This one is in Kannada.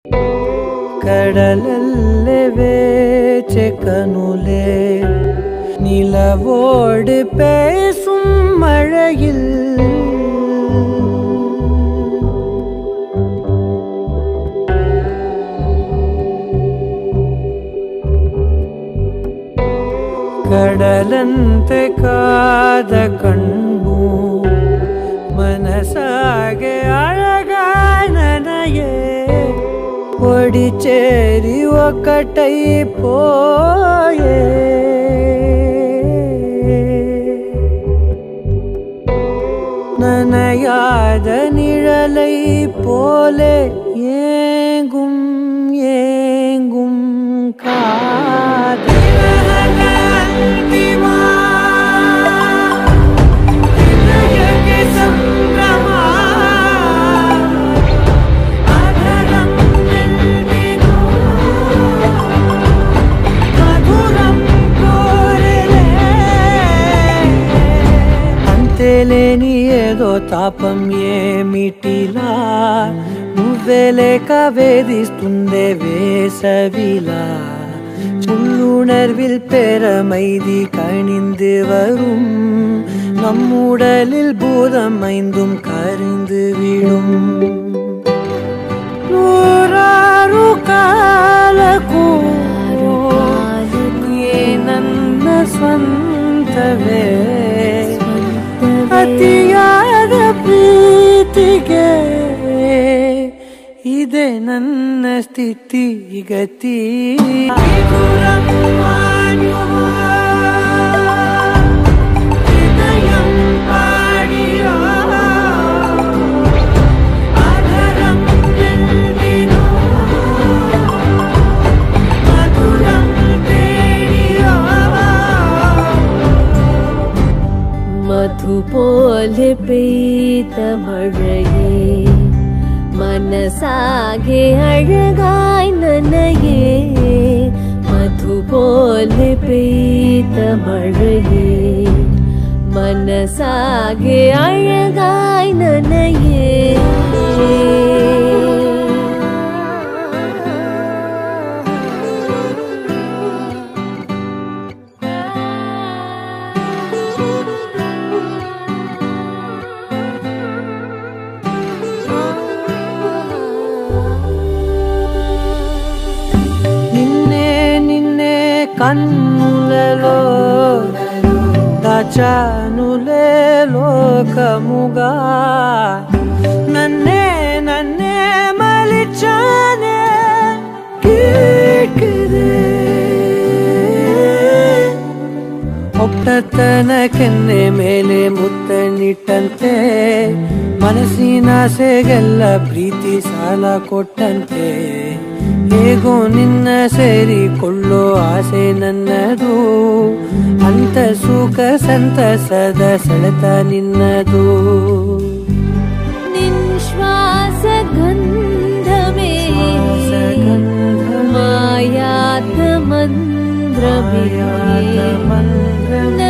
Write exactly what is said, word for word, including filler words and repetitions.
കടലല്ലേ വേച്ച് കനുലേ നിലവോട് പേസും മഴയിൽ ಕಡಲಂತೆ ಕಾದ ಕಣ್ಣು ಮನಸಾಗೆ ಅಳಗಾಯ ನನಗೆ ಒಡಿ చేరి ఒకటైపోయే ననయాద నిഴலை போலே ஏங்கும் ஏங்கும் காதல் లేని ఏదో తాపం ఏమిటిలా నువ్వే లేక వేధిస్తుందే వేసవిలా உள்ளுணர்வில் பெறமைதி கணிந்து வரும் நம்முடலில் பூதம் ஐந்தும் கரிந்து விடும் நூறாறு ಕಾಲಕ್ಕೂ ನನ್ನ ಸ್ವಂತವೇ ಅತಿಯಾದ ಪ್ರೀತಿಗೆ ಇದೆ ನನ್ನ ಸ್ಥಿತಿ ಗತಿ മധു പോലെ പെയ്ത മഴയേ മനസാകെ അഴകായി നനയേ മധു പോലെ പെയ്ത മഴയേ മനസാകെ അഴകായി നനയേ కన్నులలో దాచానులే లోకముగా నన్నే నన్నే మలిచానే కేకదే ಒಪ್ಪತನ ಕೆನ್ನೆ ಮೇಲೆ ಮುತ್ತನಿಟ್ಟಂತೆ ಮನಸ್ಸಿನ ಆಸೆಗೆಲ್ಲ ಪ್ರೀತಿ ಸಾಲ ಕೊಟ್ಟಂತೆ ಹೇಗೋ ನಿನ್ನ ಸೇರಿಕೊಳ್ಳೋ ಆಸೆ ನನ್ನದು ಅಂತ ಸುಖ ಸಂತಸದ ಸೆಳೆತ ನಿನ್ನದು ನಿಶ್ವಾಸ ಗಂಧಮೇ ಮಾಯಾತ ಮಂದ್ರಮೇ